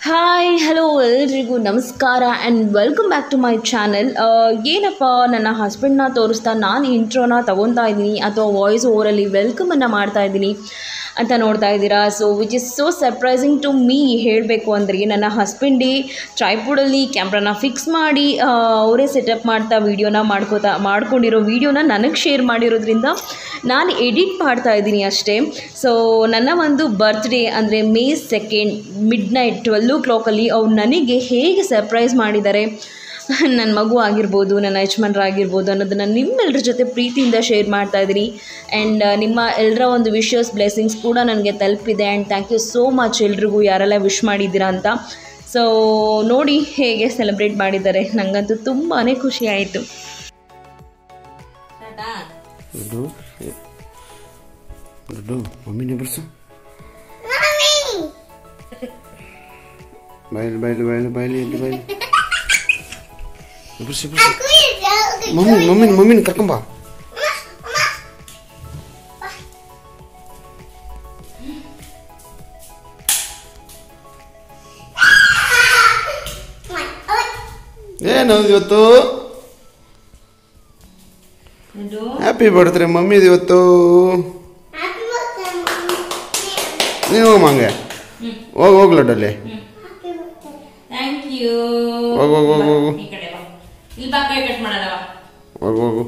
Hi hello ಎಲ್ರಿಗೂ ನಮಸ್ಕಾರ and welcome back to my channel. ಏನಪ್ಪ ನನ್ನ ಹಸ್ಬೆಂಡ್ನ ತೋರಿಸ್ತಾ ನಾನು ಇಂಟ್ರೋನ ತೊಗೊತಾ ಇದ್ದೀನಿ ಅಥವಾ ವಾಯ್ಸ್ ಓವರಲ್ಲಿ ವೆಲ್ಕಮನ್ನು ಮಾಡ್ತಾ ಇದ್ದೀನಿ ಅಂತ ನೋಡ್ತಾ ಇದ್ದೀರಾ. So which is so surprising to me. ಹೇಳಬೇಕು ಅಂದರೆ ನನ್ನ ಹಸ್ಬೆಂಡೇ ಟ್ರೈಪೋಡಲ್ಲಿ ಕ್ಯಾಮ್ರಾನ ಫಿಕ್ಸ್ ಮಾಡಿ ಅವರೇ ಸೆಟಪ್ ಮಾಡ್ತಾ ವೀಡಿಯೋನ ಮಾಡ್ಕೊಂಡಿರೋ ವೀಡಿಯೋನ ನನಗೆ ಶೇರ್ ಮಾಡಿರೋದ್ರಿಂದ ನಾನು ಎಡಿಟ್ ಮಾಡ್ತಾ ಇದ್ದೀನಿ ಅಷ್ಟೇ. ಸೊ ನನ್ನ ಒಂದು ಬರ್ತ್ಡೇ ಅಂದರೆ May 2 ಮಿಡ್ನೈಟ್ 12 o'clock ಅವ್ರು ನನಗೆ ಹೇಗೆ ಸರ್ಪ್ರೈಸ್ ಮಾಡಿದ್ದಾರೆ, ನನ್ನ ಮಗು ಆಗಿರ್ಬೋದು, ನನ್ನ ಯಜಮಾನ್ರಾಗಿರ್ಬೋದು ಅನ್ನೋದನ್ನು ನಿಮ್ಮೆಲ್ಲರ ಜೊತೆ ಪ್ರೀತಿಯಿಂದ ಶೇರ್ ಮಾಡ್ತಾ ಇದ್ದೀನಿ. ಆ್ಯಂಡ್ ನಿಮ್ಮ ಎಲ್ಲರ ಒಂದು ವಿಶಸ್ ಬ್ಲೆಸ್ಸಿಂಗ್ಸ್ ಕೂಡ ನನಗೆ ತಲುಪಿದೆ. And thank you so much ಎಲ್ರಿಗೂ ಯಾರೆಲ್ಲ ವಿಶ್ ಮಾಡಿದ್ದೀರಾ ಅಂತ. ಸೊ ನೋಡಿ ಹೇಗೆ ಸೆಲೆಬ್ರೇಟ್ ಮಾಡಿದ್ದಾರೆ, ನನಗಂತೂ ತುಂಬಾ ಖುಷಿ ಆಯಿತು. ಮಮ್ಮಿನೇ ಬರ್ಸು. ಬಾಯ್ಲಿ ಬಾಯ್ಲಿ ಬಾಯ್ಲಿ ಬಾಯ್ಲಿ ಎಲ್ಲಿ ಬಾಯ್ಲಿ ಬರ್ಸಿ ಬರ್ಸಿ. ಮಮ್ಮಿನ ಕರ್ಕೊಂಬ. ಏನದು ಇವತ್ತು? ಹ್ಯಾಪಿ ಬರ್ತ್ಡೇ ಮಮ್ಮಿದು ಇವತ್ತು. ನೀನು ಹೋಗಮ್ಮ ಹಂಗೆ ಹೋಗು ಲಡ್ಡಲ್ಲಿ ಹೋಗು ಹೋಗು ಹೋಗು ಹೋಗು ಹೋಗು.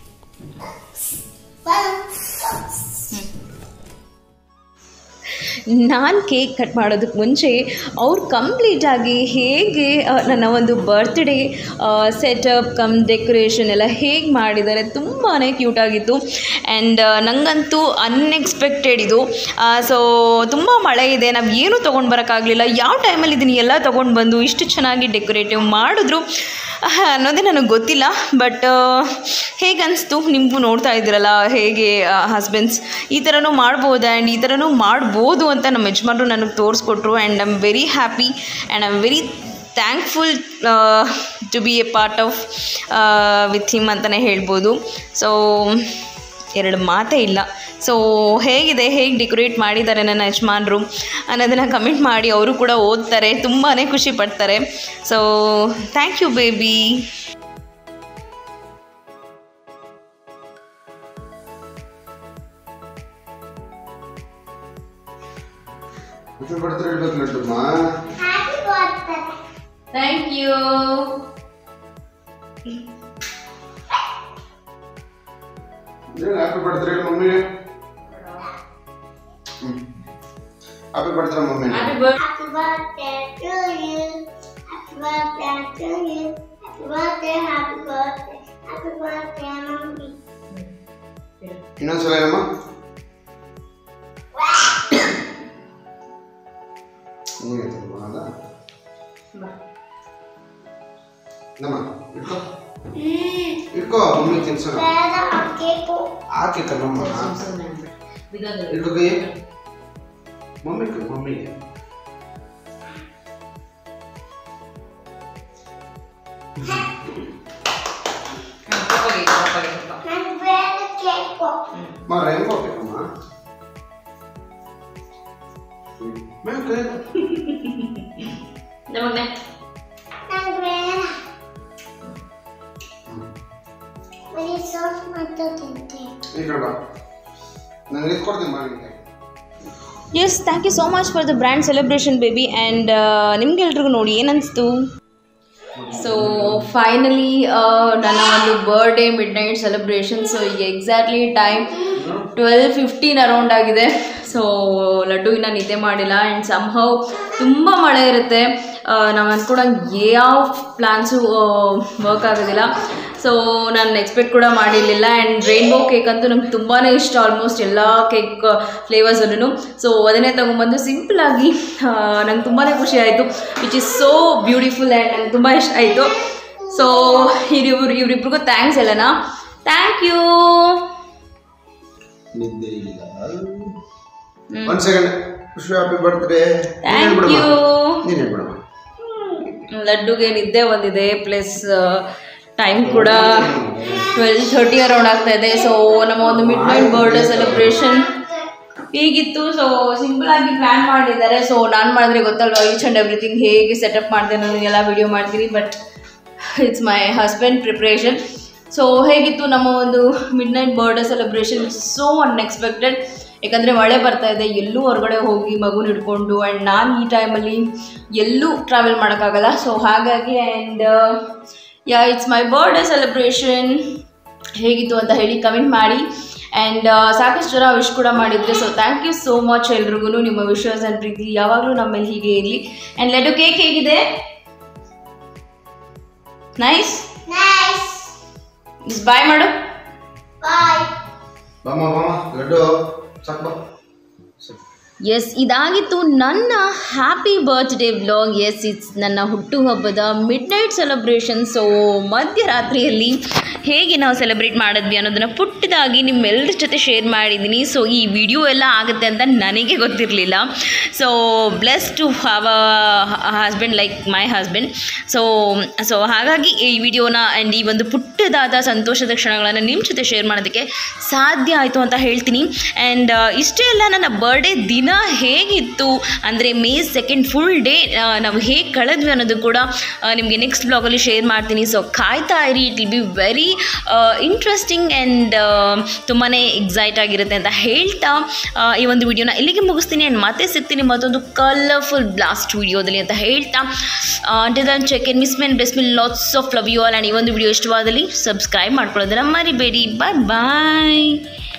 ನಾನು ಕೇಕ್ ಕಟ್ ಮಾಡೋದಕ್ಕೆ ಮುಂಚೆ ಅವ್ರು ಕಂಪ್ಲೀಟಾಗಿ ಹೇಗೆ ನನ್ನ ಒಂದು ಬರ್ತ್ಡೇ ಸೆಟಪ್ ಡೆಕೋರೇಷನ್ ಎಲ್ಲ ಹೇಗೆ ಮಾಡಿದ್ದಾರೆ, ತುಂಬಾ ಕ್ಯೂಟಾಗಿತ್ತು. ಆ್ಯಂಡ್ ನನಗಂತೂ ಅನ್ಎಕ್ಸ್ಪೆಕ್ಟೆಡ್ ಇದು. ಸೊ ತುಂಬ ಮಳೆ ಇದೆ, ನಾವು ಏನೂ ತೊಗೊಂಡು ಬರೋಕ್ಕಾಗಲಿಲ್ಲ. ಯಾವ ಟೈಮಲ್ಲಿ ಇದನ್ನು ಎಲ್ಲ ತೊಗೊಂಡು ಬಂದು ಇಷ್ಟು ಚೆನ್ನಾಗಿ ಡೆಕೋರೇಟಿವ್ ಮಾಡಿದ್ರು ಅನ್ನೋದೇ ನನಗೆ ಗೊತ್ತಿಲ್ಲ. ಬಟ್ ಹೇಗನ್ನಿಸ್ತು ನಿಮಗೂ? ನೋಡ್ತಾ ಇದ್ದೀರಲ್ಲ ಹೇಗೆ ಹಸ್ಬೆಂಡ್ಸ್ ಈ ಥರನೂ ಮಾಡ್ಬೋದು ಆ್ಯಂಡ್ ಈ ಥರನೂ ಮಾಡ್ಬೋದು ಅಂತ ನಮ್ಮ ಯಜಮಾನರು ನನಗೆ ತೋರಿಸ್ಕೊಟ್ರು. And I am very happy and I am very thankful to be a part of with him ಅಂತಲೇ ಹೇಳ್ಬೋದು. ಸೊ ಎರಡು ಮಾತೇ ಇಲ್ಲ. ಸೊ ಹೇಗೆ ಡೆಕೋರೇಟ್ ಮಾಡಿದ್ದಾರೆ ನನ್ನ ಯಜಮಾನರು ಅನ್ನೋದನ್ನು ಕಮೆಂಟ್ ಮಾಡಿ. ಅವರು ಕೂಡ ಓದ್ತಾರೆ, ತುಂಬಾ ಖುಷಿ ಪಡ್ತಾರೆ. So thank you baby. Thank you. Happy birthday mummy. Happy birthday mummy. Happy birthday. Happy birthday to you. Happy birthday to you. Happy birthday, happy birthday. Happy birthday, mommy. ಇನ್ನೊಂದ್ಸಲ ಏನಮ್ಮ? ನೀವೇ ತಗೋಣ. ನಮ್ಮ ಇಟ್ಕೋ ಇಟ್ಕೋ ಮಮ್ಮಿ ತಿನ್ಸೋಣ. ಆಕೆ ಕಣಮ್ಮ. ಇಟ್ಕೋ ಕೈ ಮಮ್ಮಿಗೆ. ರೈನ್ಬೋ ಬೇಕಮ್ಮ. ನಮಗ್ನೆ yes, thank you so much for the brand celebration baby. And ನಿಮ್ಗೆಲ್ರಿಗೂ ನೋಡಿ ಏನನ್ನಿಸ್ತು? ಸೊ ಫೈನಲಿ ನನ್ನ ಒಂದು ಬರ್ಡೇ ಮಿಡ್ನೈಟ್ ಸೆಲೆಬ್ರೇಷನ್. ಸೊ ಈಗ ಎಕ್ಸಾಕ್ಟ್ಲಿ ಟೈಮ್ 12:15 ಅರೌಂಡ್ ಆಗಿದೆ. ಸೊ ಲಡ್ಡು ಇನ್ನೂ ನಿದ್ದೆ ಮಾಡಿಲ್ಲ. ಆ್ಯಂಡ್ ಸಂಹೌ ತುಂಬ ಮಳೆ ಇರುತ್ತೆ, ನಾವು ಅಂದ್ಕೊಂಡಂಗೆ ಯಾವ ಪ್ಲ್ಯಾನ್ಸು ವರ್ಕ್ ಆಗೋದಿಲ್ಲ. ಸೊ ನಾನು ಎಕ್ಸ್ಪೆಕ್ಟ್ ಕೂಡ ಮಾಡಿರಲಿಲ್ಲ. ಆ್ಯಂಡ್ ರೈನ್ಬೋ ಕೇಕ್ ಅಂತೂ ನಂಗೆ ತುಂಬಾ ಇಷ್ಟ, ಆಲ್ಮೋಸ್ಟ್ ಎಲ್ಲ ಕೇಕ್ ಫ್ಲೇವರ್ಸಲ್ಲೂ. ಸೊ ಅದನ್ನೇ ತೊಗೊಂಬಂದು ಸಿಂಪಲಾಗಿ ನಂಗೆ ತುಂಬಾ ಖುಷಿ ಆಯಿತು, which is so beautiful. And ನಂಗೆ ತುಂಬ ಇಷ್ಟ ಆಯಿತು. ಸೊ ಇವರಿಬ್ರಿಗೂ ಥ್ಯಾಂಕ್ಸ್ ಎಲ್ಲನಾ. Thank you. ಒಂದು second. Happy birthday. Thank you. ನೀನು ಬಿಡಮ್ಮ. ಲಡ್ಡುಗೆ ನಿದ್ದೆ ಬಂದಿದೆ, ಪ್ಲಸ್ ಟೈಮ್ ಕೂಡ 12:30 ಅರೌಂಡ್ ಆಗ್ತಾ ಇದೆ. ಸೊ ನಮ್ಮ ಒಂದು ಮಿಡ್ ನೈಟ್ ಬರ್ಡೇ ಸೆಲೆಬ್ರೇಷನ್ ಹೀಗಿತ್ತು. ಸೊ ಸಿಂಪಲಾಗಿ ಪ್ಲ್ಯಾನ್ ಮಾಡಿದ್ದಾರೆ. ಸೊ ನಾನು ಮಾಡಿದ್ರೆ ಗೊತ್ತಲ್ವ ಈಚ್ ಆ್ಯಂಡ್ ಎವ್ರಿಥಿಂಗ್ ಹೇಗೆ ಸೆಟಪ್ ಮಾಡಿದೆ ಅನ್ನೋದನ್ನೆಲ್ಲ ವಿಡಿಯೋ ಮಾಡ್ತೀನಿ. But it's my husband preparation. So ಹೇಗಿತ್ತು ನಮ್ಮ ಒಂದು midnight birthday celebration? So unexpected. ಯಾಕಂದರೆ ಮಳೆ ಬರ್ತಾ ಇದೆ, ಎಲ್ಲೂ ಹೊರಗಡೆ ಹೋಗಿ ಮಗುನ ಹಿಡ್ಕೊಂಡು, ಆ್ಯಂಡ್ ನಾನು ಈ ಟೈಮಲ್ಲಿ ಎಲ್ಲೂ ಟ್ರಾವೆಲ್ ಮಾಡೋಕ್ಕಾಗಲ್ಲ. ಸೊ ಹಾಗಾಗಿ and it's my birthday celebration. ಹೇಗಿತ್ತು ಅಂತ ಹೇಳಿ ಕಮೆಂಟ್ ಮಾಡಿ. ಆ್ಯಂಡ್ ಸಾಕಷ್ಟು ಜನ ವಿಶ್ ಕೂಡ ಮಾಡಿದರೆ. So thank you so much ಎಲ್ರಿಗೂ. ನಿಮ್ಮ ವಿಶ್ವಾಸ ಆ್ಯಂಡ್ ಪ್ರೀತಿ ಯಾವಾಗಲೂ ನಮ್ಮಲ್ಲಿ ಹೀಗೆ ಇರಲಿ. ಆ್ಯಂಡ್ ಲಡ್ಡು ಕೇಕ್ ಹೇಗಿದೆ? ನೈಸ್. ಬಾಯ್ ಮಾಡು. ಲಡ್ಡು ಸಾಕು. ಎಸ್, ಇದಾಗಿತ್ತು ನನ್ನ happy birthday vlog. Yes, it's ನನ್ನ ಹುಟ್ಟುಹಬ್ಬದ ಮಿಡ್ ನೈಟ್ ಸೆಲೆಬ್ರೇಷನ್. ಸೊ ಮಧ್ಯರಾತ್ರಿಯಲ್ಲಿ ಹೇಗೆ ನಾವು ಸೆಲೆಬ್ರೇಟ್ ಮಾಡಿದ್ವಿ ಅನ್ನೋದನ್ನು ಪುಟ್ಟದಾಗಿ ನಿಮ್ಮೆಲ್ಲರ ಜೊತೆ ಶೇರ್ ಮಾಡಿದ್ದೀನಿ. ಸೊ ಈ ವಿಡಿಯೋ ಎಲ್ಲ ಆಗುತ್ತೆ ಅಂತ ನನಗೆ ಗೊತ್ತಿರಲಿಲ್ಲ. So bless to have a husband like my husband. So ಹಾಗಾಗಿ ಈ ವಿಡಿಯೋನ ಆ್ಯಂಡ್ ಈ ಒಂದು ಪುಟ್ಟದಾದ ಸಂತೋಷದ ಕ್ಷಣಗಳನ್ನು ನಿಮ್ಮ ಜೊತೆ ಶೇರ್ ಮಾಡೋದಕ್ಕೆ ಸಾಧ್ಯ ಆಯಿತು ಅಂತ ಹೇಳ್ತೀನಿ. ಆ್ಯಂಡ್ ಇಷ್ಟೇ ಅಲ್ಲ, ನನ್ನ ಬರ್ಡೇ ದಿನ ಹೇಗಿತ್ತು ಅಂದರೆ May 2 ಫುಲ್ ಡೇ ನಾವು ಹೇಗೆ ಕಳೆದ್ವಿ ಅನ್ನೋದು ಕೂಡ ನಿಮಗೆ ನೆಕ್ಸ್ಟ್ ಬ್ಲಾಗಲ್ಲಿ ಶೇರ್ ಮಾಡ್ತೀನಿ. ಸೊ ಕಾಯ್ತಾ ಇರಿ, it will be very interesting and ತುಂಬಾ ಎಕ್ಸೈಟ್ ಆಗಿರುತ್ತೆ ಅಂತ ಹೇಳ್ತಾ ಈ ಒಂದು ವಿಡಿಯೋನ ಇಲ್ಲಿಗೆ ಮುಗಿಸ್ತೀನಿ. ಆ್ಯಂಡ್ ಮತ್ತೆ ಸಿಗ್ತೀನಿ ಮತ್ತೊಂದು ಕಲರ್ಫುಲ್ ಬ್ಲಾಸ್ಟ್ ವಿಡಿಯೋದಲ್ಲಿ ಅಂತ ಹೇಳ್ತಾ until then check in, miss me and bless me, lots of love you all. And ಈ ಒಂದು ವಿಡಿಯೋ ಇಷ್ಟವಾದಲ್ಲಿ ಸಬ್ಸ್ಕ್ರೈಬ್ ಮಾಡ್ಕೊಳ್ಳೋದನ್ನ ಮರಿಬೇಡಿ. ಬಾಯ್ ಬಾಯ್.